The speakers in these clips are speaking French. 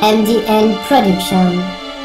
MDN Production.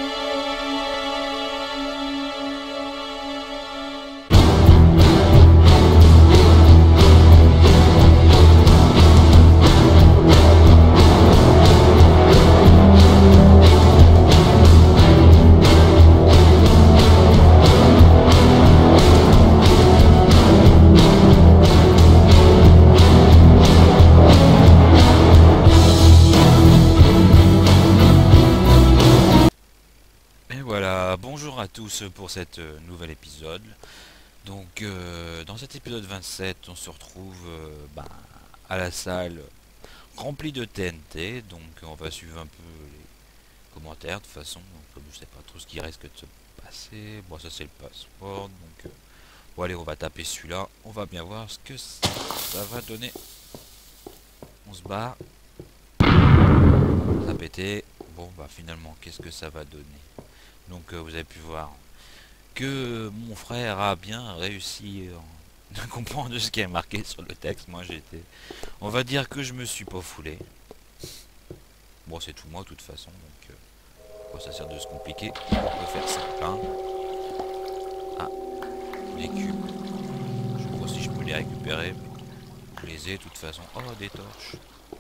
Et voilà, bonjour à tous pour cet nouvel épisode. Donc dans cet épisode 27, on se retrouve à la salle remplie de TNT. Donc on va suivre un peu les commentaires de toute façon. Donc, comme je sais pas trop ce qui risque de se passer. Bon, ça c'est le passeport. Donc bon, allez, on va taper celui-là. On va bien voir ce que ça va donner. On se barre. Ça a pété. Bon bah finalement, qu'est-ce que ça va donner? Donc vous avez pu voir que mon frère a bien réussi à comprendre ce qui est marqué sur le texte. Moi j'étais... On va dire que je me suis pas foulé. Bon, c'est tout moi de toute façon, donc quoi ça sert de se compliquer. On peut faire simple, hein. Ah, les cubes. Je sais pas si je peux les récupérer, mais je les ai de toute façon. Oh, des torches.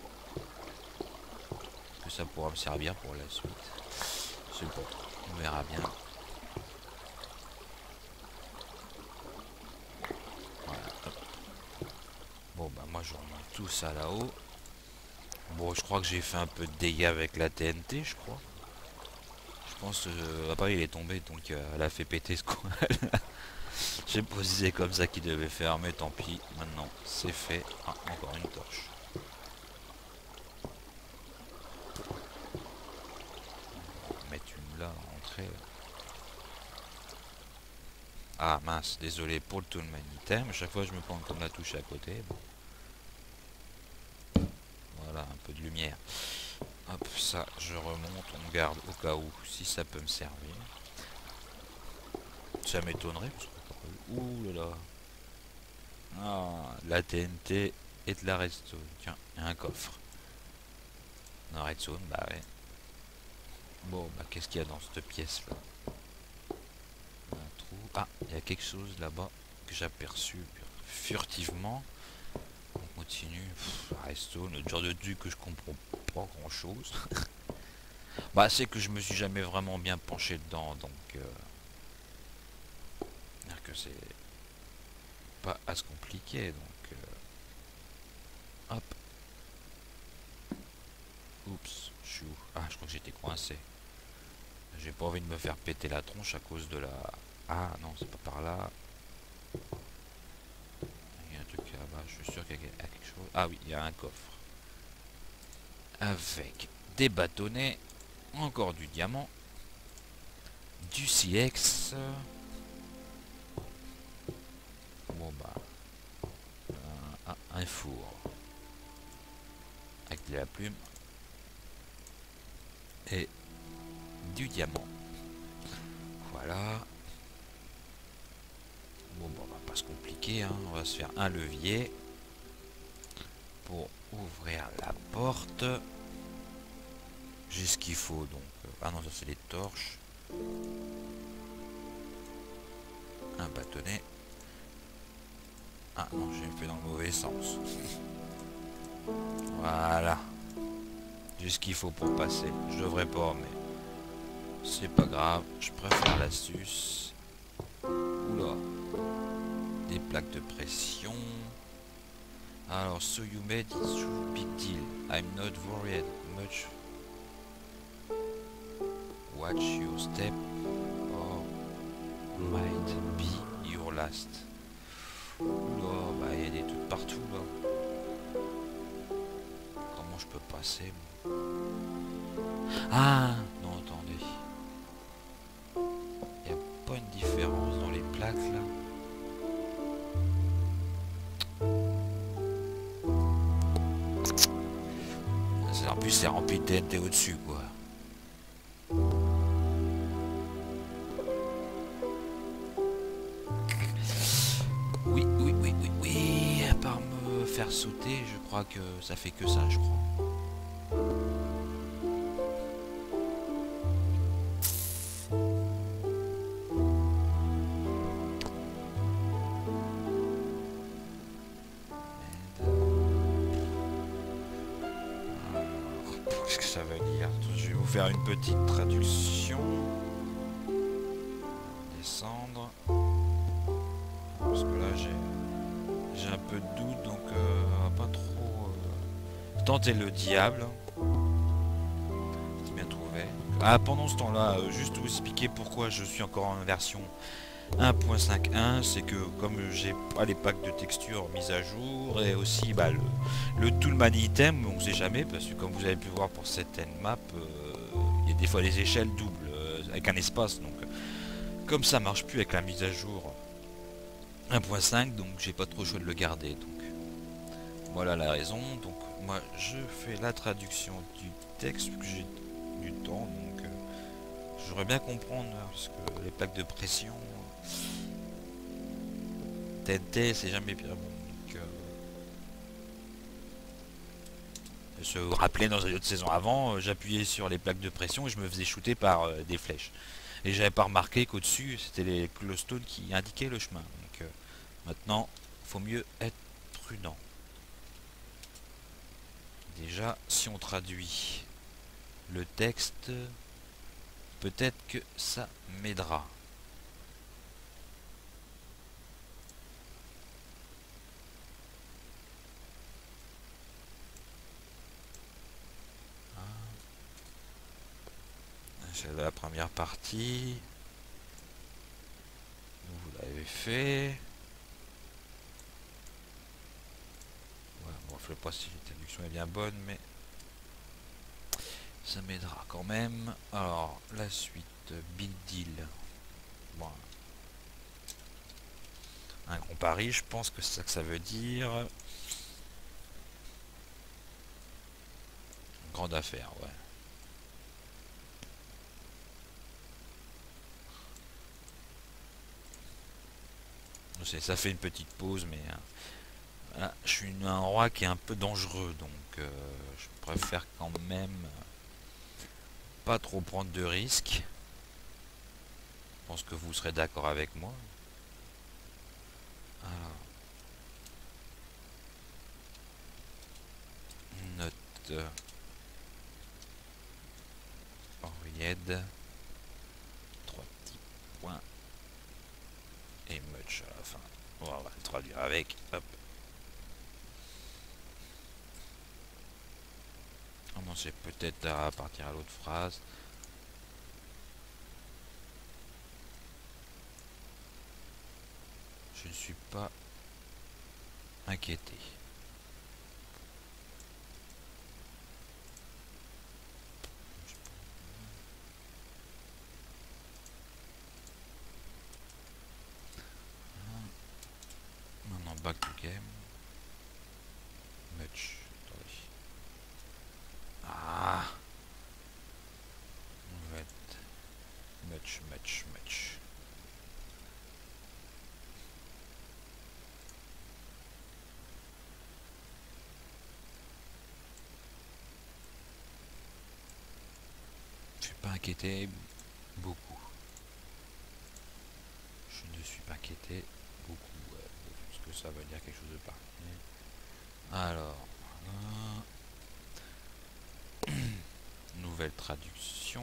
Que ça pourra me servir pour la suite. C'est bon, on verra bien. Voilà, hop. Bon bah moi je remonte tout ça là-haut. Bon, je crois que j'ai fait un peu de dégâts avec la TNT, je crois. Je pense que après il est tombé, donc elle a fait péter ce coin. Je sais pas si c'est comme ça qu'il devait faire, mais tant pis. Maintenant, c'est fait. Ah, encore une torche. On va mettre une là, à l'entrée. Ah mince, désolé pour le tout le magnétème. À chaque fois je me prends comme la touche à côté. Bon. Voilà, un peu de lumière. Hop, ça, je remonte, on garde au cas où, si ça peut me servir. Ça m'étonnerait, parce que... Ouh là là. Ah, la TNT et de la redstone. Tiens, il y a un coffre. Un redstone, bah ouais. Bon, bah qu'est-ce qu'il y a dans cette pièce-là? Un trou. Ah, il y a quelque chose là-bas que j'ai aperçu furtivement. On continue. Redstone, le genre de truc que je comprends pas grand-chose. Bah, c'est que je me suis jamais vraiment bien penché dedans, donc... que c'est pas à se compliquer, donc... hop. Oups, je suis où? Ah, je crois que j'étais coincé. J'ai pas envie de me faire péter la tronche à cause de la... Ah non, c'est pas par là. Il y a un truc là-bas, je suis sûr qu'il y a quelque chose. Ah oui, il y a un coffre. Avec des bâtonnets, encore du diamant, du silex. Bon bah... un four. Avec de la plume. Et du diamant. Voilà. Bon, bah, on va pas se compliquer, hein. On va se faire un levier pour ouvrir la porte. J'ai ce qu'il faut donc. Ah non, ça c'est les torches. Un bâtonnet. Ah non, j'ai fait dans le mauvais sens. Voilà. J'ai ce qu'il faut pour passer. Je devrais pas, mais c'est pas grave. Je préfère l'astuce. Oula. Des plaques de pression. Alors, so you made it through big deal. I'm not worried much. Watch your step or might be your last. Oula, bah il y a des trucs partout là. Comment je peux passer moi? Ah non, attendez. Il n'y a pas une différence dans les plaques là. En plus c'est rempli de TNT au-dessus quoi. Oui, oui, oui, oui, oui. À part me faire sauter, je crois que ça fait que ça, je crois. qu'est-ce que ça veut dire? Je vais vous faire une petite traduction. Descendre. Parce que là j'ai un peu de doute, donc on va pas trop tenter le diable. C'est bien trouvé. Ah, pendant ce temps-là, juste vous expliquer pourquoi je suis encore en version 1.5.1, c'est que comme j'ai pas les packs de texture mis à jour, et aussi bah, le toolman item, on sait jamais, parce que comme vous avez pu voir pour certaines maps, il y a des fois les échelles doubles, avec un espace, donc comme ça marche plus avec la mise à jour 1.5, donc j'ai pas trop le choix de le garder, donc voilà la raison. Donc moi je fais la traduction du texte, vu que j'ai du temps, donc j'aurais bien comprendre, parce que les plaques de pression TNT c'est jamais bien bon, donc se vous rappelez dans une autre saison avant, j'appuyais sur les plaques de pression et je me faisais shooter par des flèches, et j'avais pas remarqué qu'au dessus c'était les glowstones qui indiquaient le chemin, donc maintenant faut mieux être prudent. Déjà si on traduit le texte, peut-être que ça m'aidera. C'est la première partie. Vous l'avez fait. Ouais, bon, je ne sais pas si la traduction est bien bonne, mais ça m'aidera quand même. Alors, la suite, Big Deal. Bon, un grand pari, je pense que c'est ça que ça veut dire. Une grande affaire, ouais. Je sais, ça fait une petite pause, mais là, je suis un roi qui est un peu dangereux, donc je préfère quand même pas trop prendre de risques. Je pense que vous serez d'accord avec moi. Alors, note Henriette, 3 petits points et much à la fin. Bon, on va le traduire avec. Hop. Commencer peut-être à partir à l'autre phrase. Je ne suis pas inquiété. Maintenant, back to game. Much. Attendez. Ah. On va être much, much, much. Je suis pas inquiété beaucoup. Je ne suis pas inquiété beaucoup. Ouais. Est-ce que ça veut dire quelque chose de particulier? Alors, nouvelle traduction.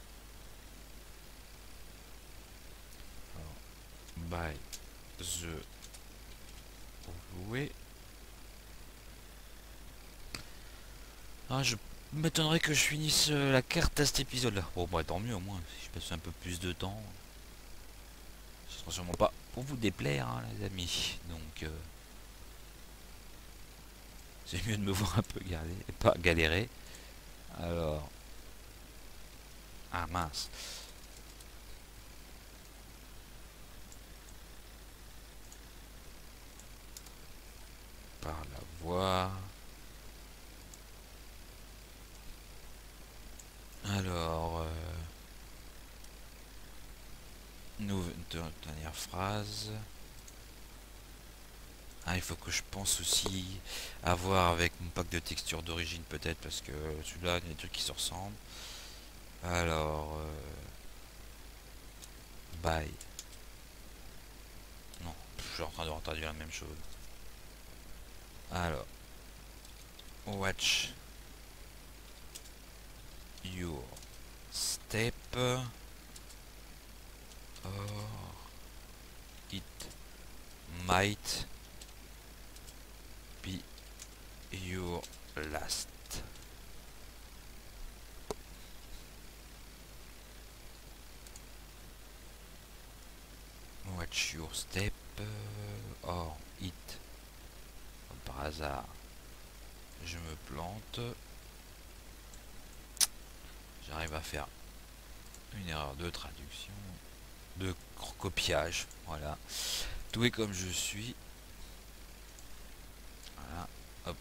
Alors, by the Loué. Ah, je m'étonnerais que je finisse la carte à cet épisode là. Bon, bah tant mieux au moins, si je passe un peu plus de temps. Ce sera sûrement pas pour vous déplaire, hein, les amis. Donc, c'est mieux de me voir un peu galérer, pas galérer. Alors, ah mince. Par la voix. Alors, dernière phrase. Ah, il faut que je pense aussi à voir avec mon pack de texture d'origine peut-être, parce que celui-là, il y a des trucs qui se ressemblent. Alors, bye. Non, je suis en train de retraduire la même chose. Alors, watch your step or it might be your last. Watch your step or it. Comme par hasard, je me plante. J'arrive à faire une erreur de traduction, de copiage. Voilà. Doué comme je suis. Voilà. Hop.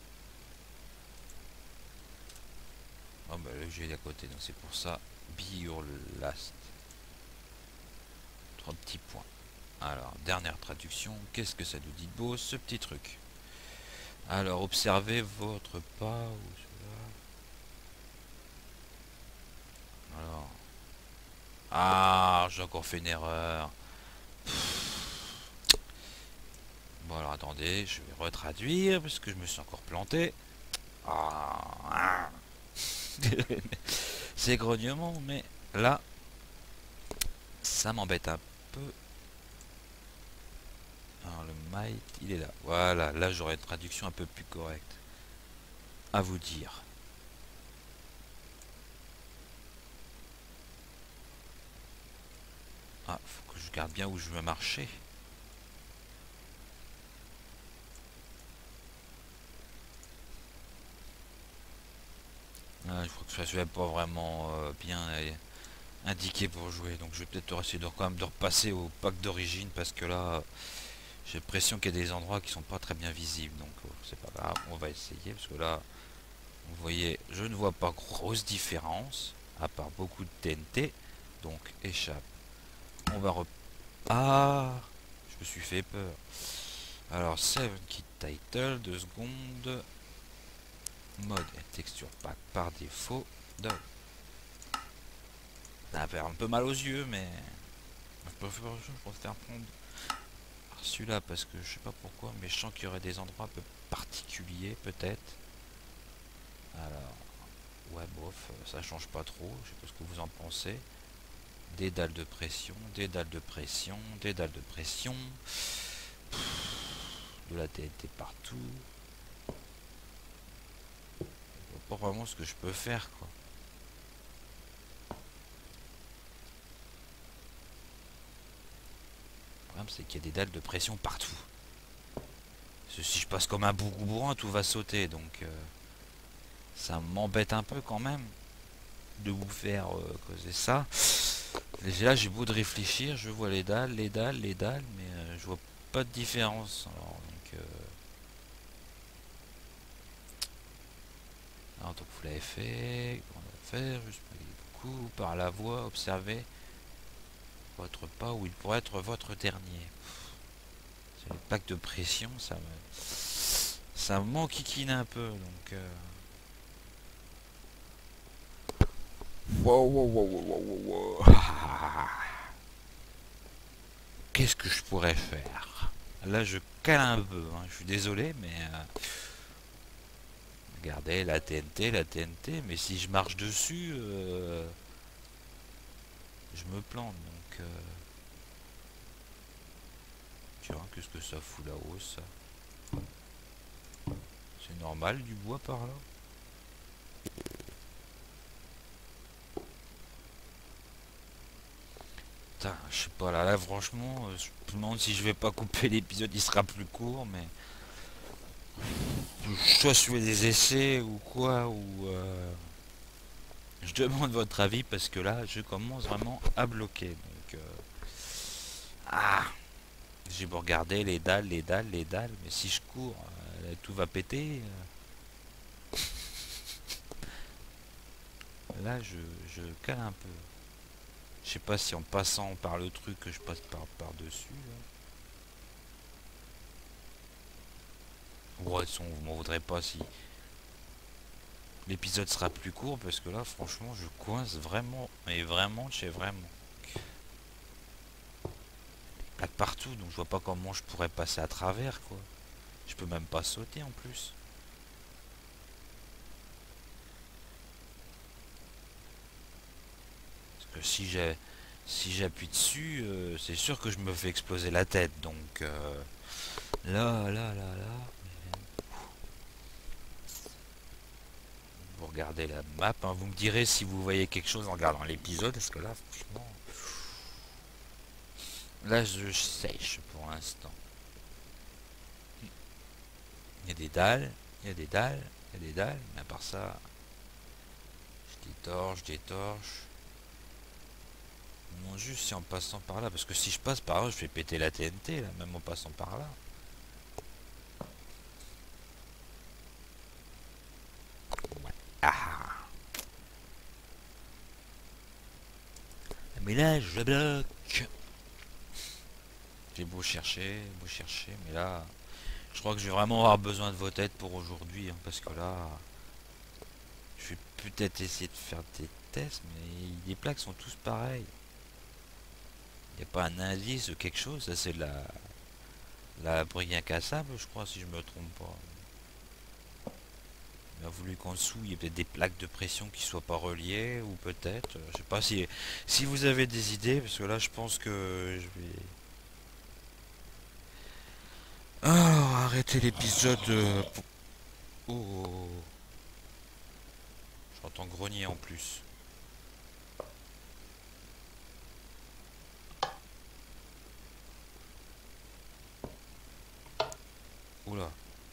Oh bah le jeu est à côté, donc c'est pour ça. Be your last. 3 petits points. Alors, dernière traduction. Qu'est-ce que ça nous dit de beau, ce petit truc? Alors, observez votre pas. Alors. Ah, j'ai encore fait une erreur. Bon, alors attendez, je vais retraduire parce que je me suis encore planté. Ah. C'est grognement, mais là, ça m'embête un peu. Alors, le might, il est là. Voilà, là j'aurai une traduction un peu plus correcte. À vous dire. Ah, faut que je garde bien où je veux marcher. Ah, je crois que ça ne pas vraiment bien indiqué pour jouer. Donc je vais peut-être essayer de, quand même de repasser au pack d'origine parce que là, j'ai l'impression qu'il y a des endroits qui sont pas très bien visibles. Donc c'est pas grave, on va essayer parce que là, vous voyez, je ne vois pas grosse différence à part beaucoup de TNT. Donc échappe. On va Ah, je me suis fait peur. Alors, save kit title, 2 secondes. Mode et texture pack par défaut. Dog. Ça va faire un peu mal aux yeux, mais je préfère prendre celui-là parce que je sais pas pourquoi, mais je sens qu'il y aurait des endroits un peu particuliers, peut-être. Alors, ouais, bof, ça change pas trop. Je sais pas ce que vous en pensez. Des dalles de pression, des dalles de pression, des dalles de pression. De la TNT partout. Je vois pas vraiment ce que je peux faire, quoi. Le problème, c'est qu'il y a des dalles de pression partout. Si je passe comme un bourrin, tout va sauter, donc ça m'embête un peu quand même de vous faire causer ça. Et là, j'ai beau de réfléchir, je vois les dalles, les dalles, les dalles, mais je vois pas de différence. Alors, donc vous l'avez fait, on va faire, juste beaucoup par la voie, observez votre pas où il pourrait être votre dernier. C'est le pack de pression, ça m'enquiquine un peu, donc. Wow, wow, wow, wow, wow, wow. Qu'est-ce que je pourrais faire? Là, je cale un peu, hein. Je suis désolé, mais regardez la TNT, mais si je marche dessus, je me plante. Donc, tiens, qu'est-ce que ça fout là-haut, ça? C'est normal du bois par là? Putain, je sais pas, là franchement, je me demande si je vais pas couper l'épisode, il sera plus court, mais soit je fais des essais ou quoi, ou je demande votre avis parce que là, je commence vraiment à bloquer. Donc, ah, j'ai beau regarder les dalles, les dalles, les dalles, mais si je cours, tout va péter. Là, je cale un peu. Je sais pas si en passant par le truc que je passe par-dessus. Ouais, vous m'en voudrez pas si l'épisode sera plus court parce que là, franchement, je coince vraiment, mais vraiment, chez vraiment. Plaque partout, donc je vois pas comment je pourrais passer à travers, quoi. Je peux même pas sauter en plus. si j'appuie dessus, c'est sûr que je me fais exploser la tête. Donc là. Vous regardez la map, hein, vous me direz si vous voyez quelque chose en regardant l'épisode, parce que là, franchement, là je sèche pour l'instant. Il y a des dalles, il y a des dalles, il y a des dalles, mais à part ça, je détorche. Non, juste si en passant par là, parce que si je passe par là, je fais péter la TNT, là, même en passant par là. Ouais. Ah. Mais là, je bloque. J'ai beau chercher, mais là, je crois que je vais vraiment avoir besoin de vos têtes pour aujourd'hui, hein, parce que là, je vais peut-être essayer de faire des tests, mais les plaques sont tous pareils. Il n'y a pas un indice ou quelque chose, ça c'est la brique incassable, je crois, si je me trompe pas. Il a voulu qu'en dessous, il y ait peut-être des plaques de pression qui soient pas reliées, ou peut-être, je sais pas si vous avez des idées, parce que là, je pense que je vais... Alors, arrêter l'épisode... Oh, j'entends grogner en plus. Oula.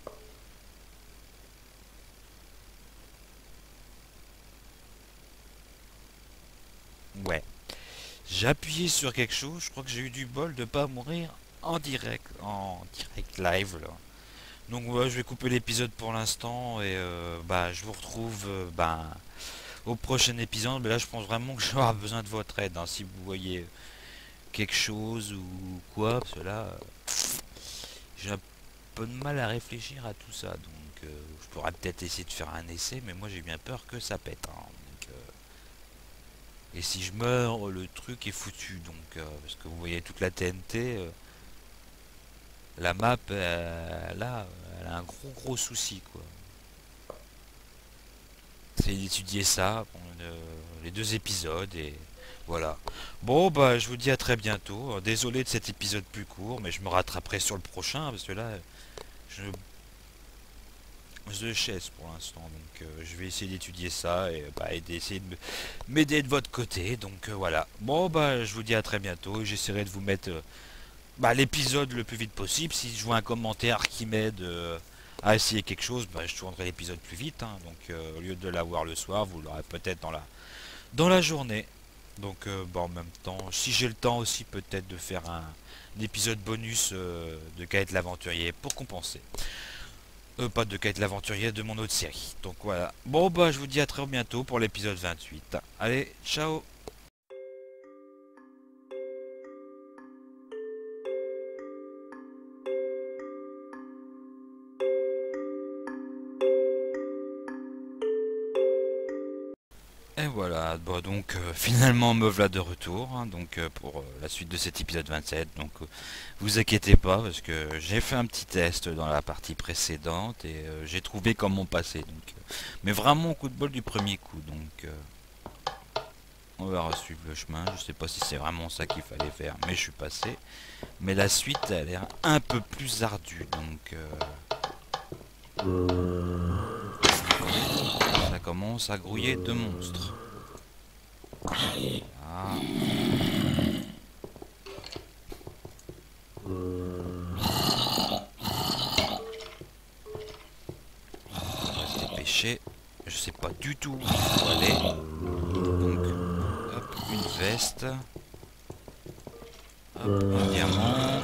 Ouais. J'ai appuyé sur quelque chose, je crois que j'ai eu du bol de pas mourir en direct live là. Donc ouais, je vais couper l'épisode pour l'instant et bah je vous retrouve au prochain épisode. Mais là je pense vraiment que je vais avoir besoin de votre aide, hein, si vous voyez quelque chose ou quoi, parce que là j'ai un peu de mal à réfléchir à tout ça. Donc je pourrais peut-être essayer de faire un essai, mais moi j'ai bien peur que ça pète, hein. Donc, et si je meurs, le truc est foutu. Donc parce que vous voyez toute la TNT, la map là, elle a un gros souci quoi. C'est d'étudier ça, bon, les deux épisodes et voilà. Bon bah je vous dis à très bientôt. Désolé de cet épisode plus court, mais je me rattraperai sur le prochain parce que là je The Chess pour l'instant, donc je vais essayer d'étudier ça et d'essayer de m'aider de votre côté, donc voilà. Bon bah je vous dis à très bientôt, j'essaierai de vous mettre l'épisode le plus vite possible. Si je vois un commentaire qui m'aide à essayer quelque chose, je tournerai l'épisode plus vite, hein. Donc au lieu de l'avoir le soir, vous l'aurez peut-être dans la journée. Donc en même temps, si j'ai le temps aussi peut-être de faire un épisode bonus de Kaet l'aventurier pour compenser. Pas de Kate l'aventurier, de mon autre série. Donc voilà. Bon bah je vous dis à très bientôt pour l'épisode 28. Allez, ciao. Et voilà, bah donc finalement me voilà de retour, hein, donc pour la suite de cet épisode 27. Donc vous inquiétez pas parce que j'ai fait un petit test dans la partie précédente et j'ai trouvé comment passer. Donc, mais vraiment au coup de bol du premier coup. Donc on va suivre le chemin. Je sais pas si c'est vraiment ça qu'il fallait faire, mais je suis passé. Mais la suite a l'air un peu plus ardue. Donc ça commence à grouiller de monstres. Ah. On va se dépêcher. Je sais pas du tout où il faut aller. Donc, hop, une veste. Hop, un diamant.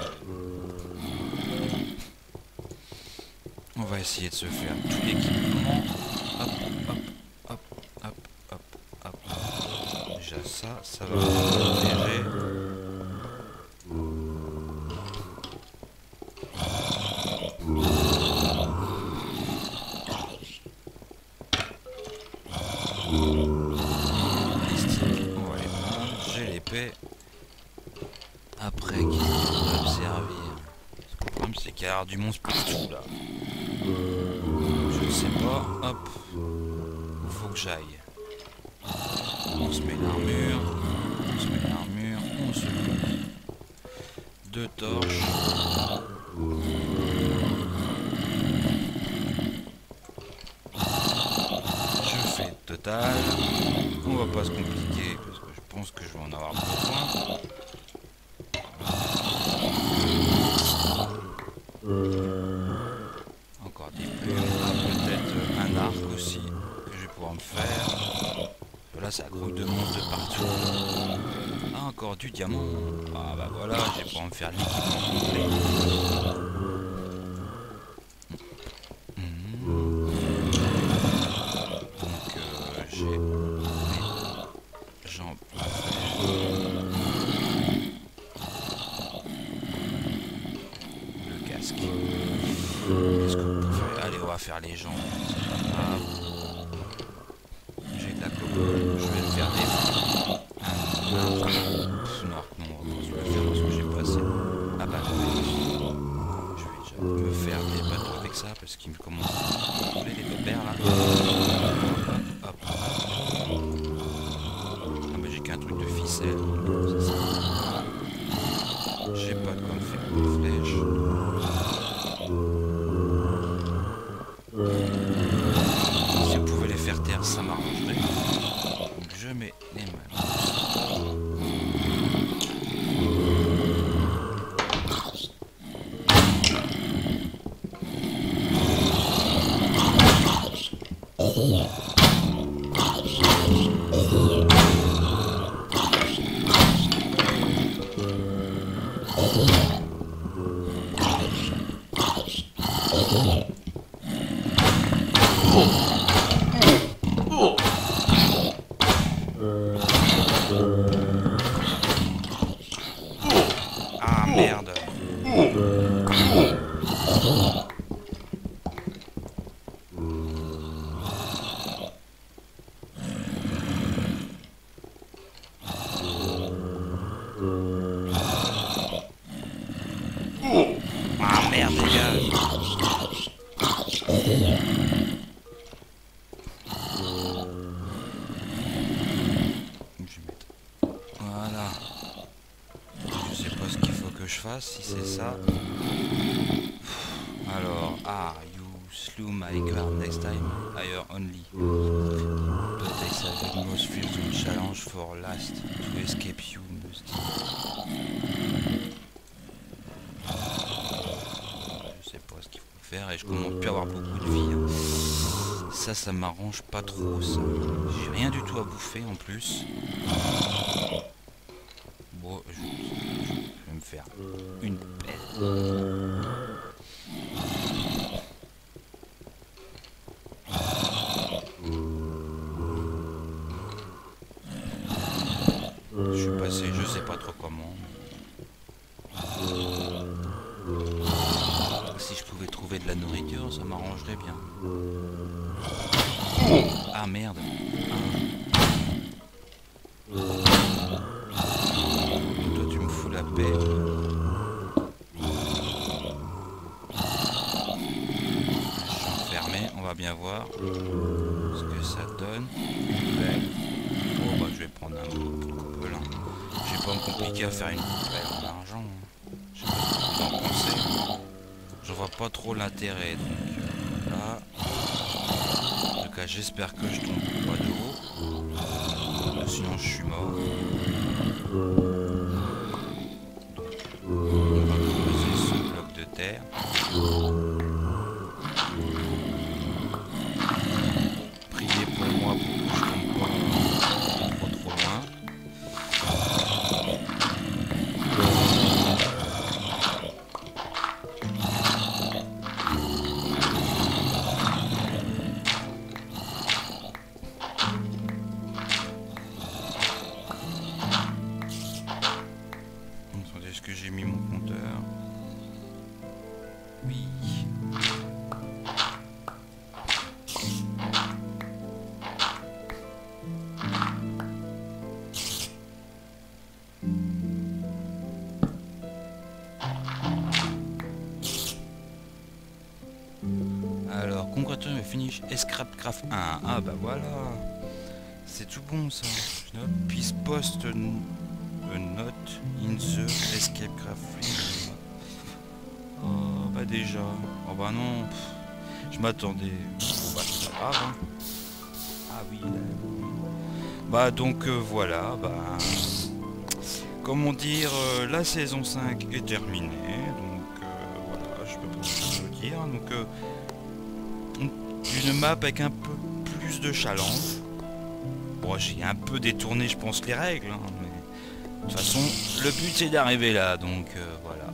On va essayer de se faire tout l'équipement. Hop, hop, hop, hop, hop, hop. Déjà ça va nous protéger. On va les prendre. J'ai l'épée. Après, qui va me servir? Le problème c'est qu'il y a du monstre partout là. Je ne sais pas. Hop. Où faut que j'aille? On se met l'armure. On se met l'armure, on se met 2 torches. Je fais total. On va pas se compliquer parce que je pense que je vais en avoir besoin. Encore des plumes, peut-être un arc aussi que je vais pouvoir me faire. Là ça grouille de monstres de partout. Ah, encore du diamant. Ah bah voilà, je vais pouvoir me faire l'équipement complet. Donc j'ai mes jambes à faire. Le casque. Qu'est-ce que vous pouvez... Allez, on va faire les jambes. C'est pas grave. J'ai de la cocotte, je vais me faire des... Un arc. Non, on va se le faire parce que j'ai pas assez. Ah bah non. Je vais déjà me faire des bateaux avec ça parce qu'il me commence à rouler les pépères là. Hop. Ah bah j'ai qu'un truc de ficelle. J'ai pas de quoi me faire des flèches. Si vous pouvez les faire taire, ça m'arrangerait. Donc je mets les mains. Ah merde. Ah merde les gars. Voilà. Je sais pas ce qu'il faut que je fasse, si c'est ça. Alors, you slew my guard next time, hire only. But I saved most fields on challenge for last to escape you must. Je sais pas ce qu'il faut faire et je commence plus à avoir beaucoup de vie. Ça m'arrange pas trop ça. J'ai rien du tout à bouffer en plus. Bon, je vais me faire une pelle. Je suis passé, je sais pas trop comment. Si je pouvais trouver de la nourriture, ça m'arrangerait bien. Ah merde. Toi tu me fous la paix. Je suis enfermé, on va bien voir ce que ça donne. Bon bah je vais prendre un gobelin. Je vais pas me compliquer à faire une poubelle en argent. Je sais pas ce que vous en pensez. Je vois pas trop l'intérêt donc là. En tout cas j'espère que je tombe pas de haut. Sinon je suis mort. Donc on va creuser ce bloc de terre. Priez pour moi pour que je tombe pas trop loin. Attendez, est-ce que j'ai mis mon compteur? Oui. Alors, congratulations, finish Scrapcraft 1. Ah bah voilà. C'est tout bon ça. Je note. Puis post a note in the escape craft. Oh bah déjà. Oh bah non. Je m'attendais. Bon bah c'est pas grave. Hein. Ah oui. Là. Bah donc voilà. Bah comment dire, la saison 5 est terminée. Donc voilà, je peux pas vous le dire. Donc une map avec un peu plus de challenge. Bon, j'ai un peu détourné, je pense, les règles. Hein, mais de toute façon, le but c'est d'arriver là. Donc voilà.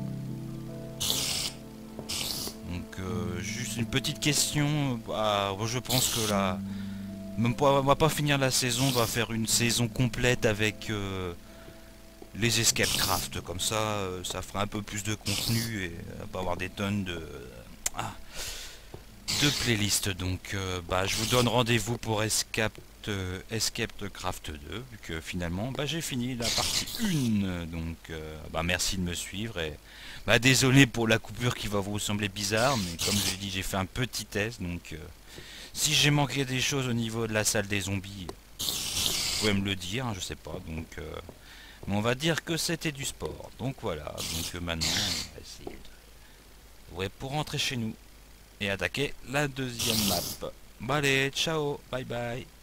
Donc juste une petite question. Bah, je pense que là, même pas, on va pas finir la saison. On va faire une saison complète avec les escape craft. Comme ça, ça fera un peu plus de contenu et on va pas avoir des tonnes ah, de playlists. Donc bah, je vous donne rendez-vous pour Escape Craft 2, vu que finalement bah, j'ai fini la partie 1. Donc bah, merci de me suivre et bah, désolé pour la coupure qui va vous sembler bizarre, mais comme je l'ai dit, j'ai fait un petit test. Donc si j'ai manqué des choses au niveau de la salle des zombies, vous pouvez me le dire, hein, je sais pas. Donc mais on va dire que c'était du sport. Donc voilà, donc maintenant on va essayer ouais, pour rentrer chez nous et attaquer la deuxième map. Bon allez, ciao, bye bye.